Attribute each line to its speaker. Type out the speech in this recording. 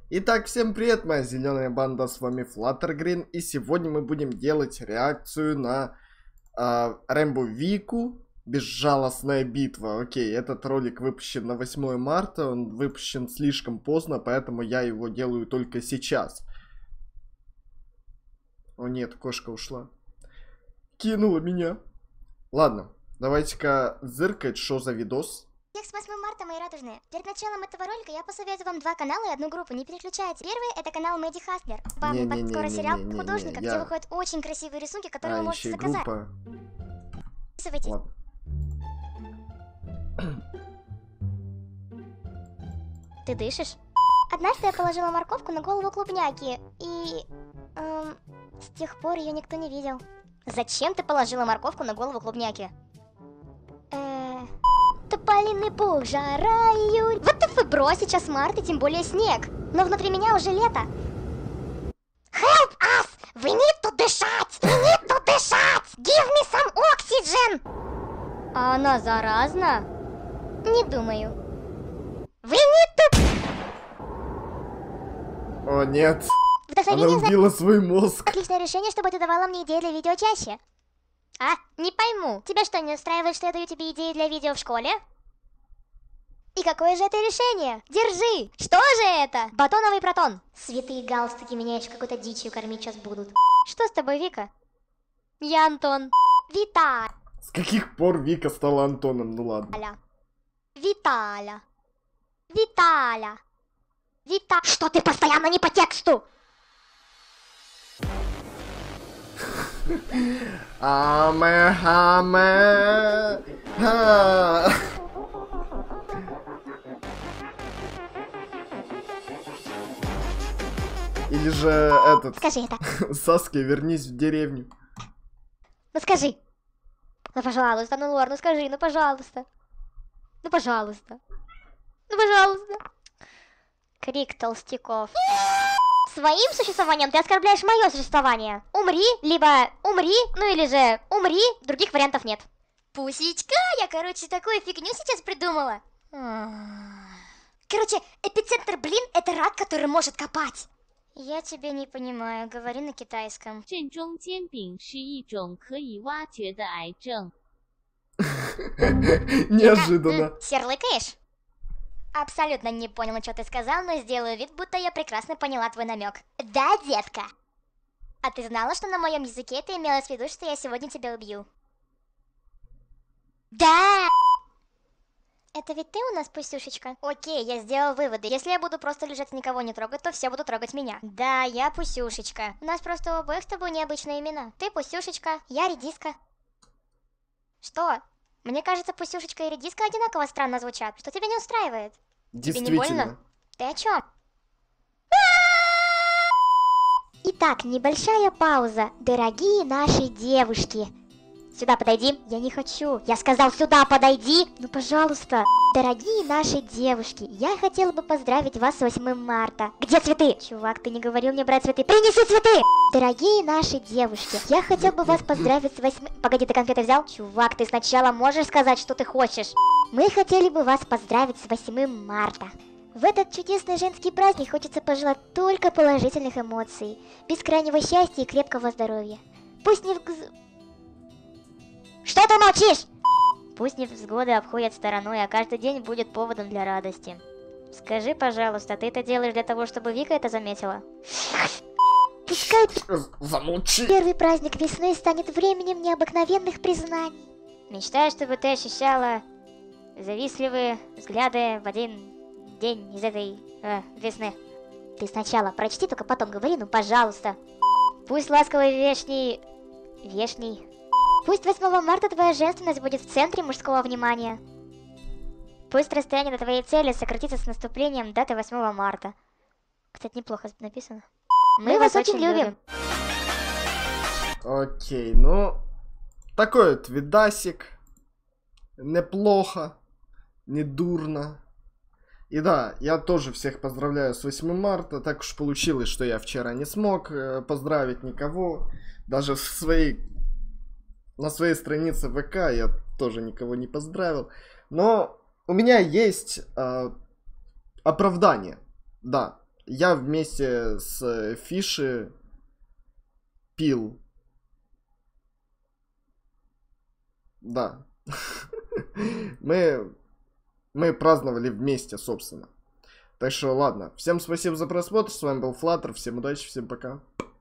Speaker 1: Итак, всем привет, моя зеленая банда, с вами Fluttergreen, и сегодня мы будем делать реакцию на Рэмбо Вику, Безжалостная битва. Окей, этот ролик выпущен на 8 марта, он выпущен слишком поздно, поэтому я его делаю только сейчас. О нет, кошка ушла. Кинула меня. Ладно, давайте-ка зыркать, что за видос.
Speaker 2: Всех с 8 марта, мои радужные. Перед началом этого ролика я посоветую вам два канала и одну группу, не переключайте. Первый это канал Мэдди Хаслер. Бабный под скоро сериал художника, где выходят очень красивые рисунки, которые вы можете заказать.
Speaker 1: Группа.
Speaker 2: Подписывайтесь. Ты дышишь? Однажды я положила морковку на голову клубняки, и... с тех пор ее никто не видел. Зачем ты положила морковку на голову клубняки? Тополиный пух, жара, июль. Вот ты фебро, сейчас март и тем более снег. Но внутри меня уже лето. Help us! We need to дышать! We need to дышать! Give me some oxygen! А она заразна? Не думаю. We need to...
Speaker 1: О нет, она
Speaker 2: Вдохновение
Speaker 1: убила свой мозг.
Speaker 2: Отличное решение, чтобы ты давала мне идеи для видео чаще. А? Не пойму. Тебя что, не устраивает, что я даю тебе идеи для видео в школе? И какое же это решение? Держи! Что же это? Батоновый протон. Святые галстуки меня еще какой-то дичью кормить сейчас будут. Что с тобой, Вика? Я Антон. Виталя.
Speaker 1: С каких пор Вика стала Антоном? Ну ладно.
Speaker 2: Виталя. Виталя. Вита... Что ты постоянно не по тексту?
Speaker 1: Аме. Или же этот...
Speaker 2: Скажи это.
Speaker 1: Саски, вернись в деревню.
Speaker 2: Ну скажи. Ну пожалуйста, ну Лор, ну скажи, ну пожалуйста. Ну пожалуйста. Ну пожалуйста. Крик толстяков. Своим существованием ты оскорбляешь мое существование. Умри, либо умри, ну или же умри, других вариантов нет. Пусечка, я, короче, такую фигню сейчас придумала. Короче, эпицентр, блин, это рак, который может копать. Я тебя не понимаю, говори на китайском.
Speaker 3: 正中间柄是一种可以挖掘的癌症。
Speaker 1: Неожиданно.
Speaker 2: Серлыкаешь? Абсолютно не поняла, что ты сказал, но сделаю вид, будто я прекрасно поняла твой намек. Да, детка? А ты знала, что на моем языке это имелось в виду, что я сегодня тебя убью? Да! Это ведь ты у нас, Пусюшечка? Окей, я сделал выводы. Если я буду просто лежать и никого не трогать, то все будут трогать меня. Да, я Пусюшечка. У нас просто у обоих с тобой необычные имена. Ты Пусюшечка, я Редиска. Что? Мне кажется, Пусюшечка и Редиска одинаково странно звучат. Что тебя не устраивает? Тебе не больно? Ты о чем? Итак, небольшая пауза. Дорогие наши девушки. Сюда подойди. Я не хочу. Я сказал, сюда подойди. Ну, пожалуйста. Дорогие наши девушки, я хотела бы поздравить вас с 8 марта. Где цветы? Чувак, ты не говорил мне брать цветы. Принеси цветы! Дорогие наши девушки, я хотел бы вас поздравить с 8... Погоди, ты конфеты взял? Чувак, ты сначала можешь сказать, что ты хочешь? Мы хотели бы вас поздравить с 8 марта. В этот чудесный женский праздник хочется пожелать только положительных эмоций, бескрайнего счастья и крепкого здоровья. Пусть не... Что ты молчишь? Пусть невзгоды обходят стороной, а каждый день будет поводом для радости. Скажи, пожалуйста, ты это делаешь для того, чтобы Вика это заметила? Пускай
Speaker 1: Замолчи.
Speaker 2: первый праздник весны станет временем необыкновенных признаний. Мечтаю, чтобы ты ощущала завистливые взгляды в один день из этой весны. Ты сначала прочти, только потом говори, ну пожалуйста. Пусть ласковый вешний... Пусть 8 марта твоя женственность будет в центре мужского внимания. Пусть расстояние до твоей цели сократится с наступлением даты 8 марта. Кстати, неплохо написано. Мы вас очень любим.
Speaker 1: Окей, ну... Такой вот видасик. Неплохо. Не дурно. И да, я тоже всех поздравляю с 8 марта. Так уж получилось, что я вчера не смог поздравить никого. Даже на своей странице ВК я тоже никого не поздравил. Но у меня есть оправдание. Да, я вместе с Фиши пил. Да. Мы праздновали вместе, собственно. Так что ладно. Всем спасибо за просмотр. С вами был Flutter. Всем удачи, всем пока.